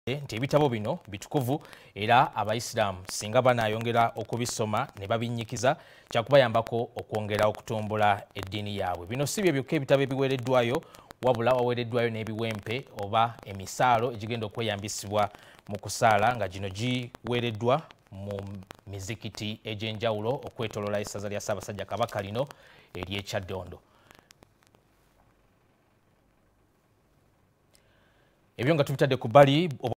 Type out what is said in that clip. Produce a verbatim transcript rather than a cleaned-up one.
nti ebitabo bino bitukuvu era abayisiraamu singa banayongera okubisoma ne babinyikiza kyakubayambako okwongera okutumbula eddiini yaabwe. Bino si bye byokka ebitabo ebiweereddwayo, wabula waweereddwayo n'ebiwempe oba emisaalo egigenda okweyambisibwa mu kusaala, nga gino giweereddwa mu mizikiti egy'enjawulo okwetooloola essaza lya Ssaabasajja Kabaka lino ery'e Kyaddondo. Ebyo nga tubitadde ku bbali.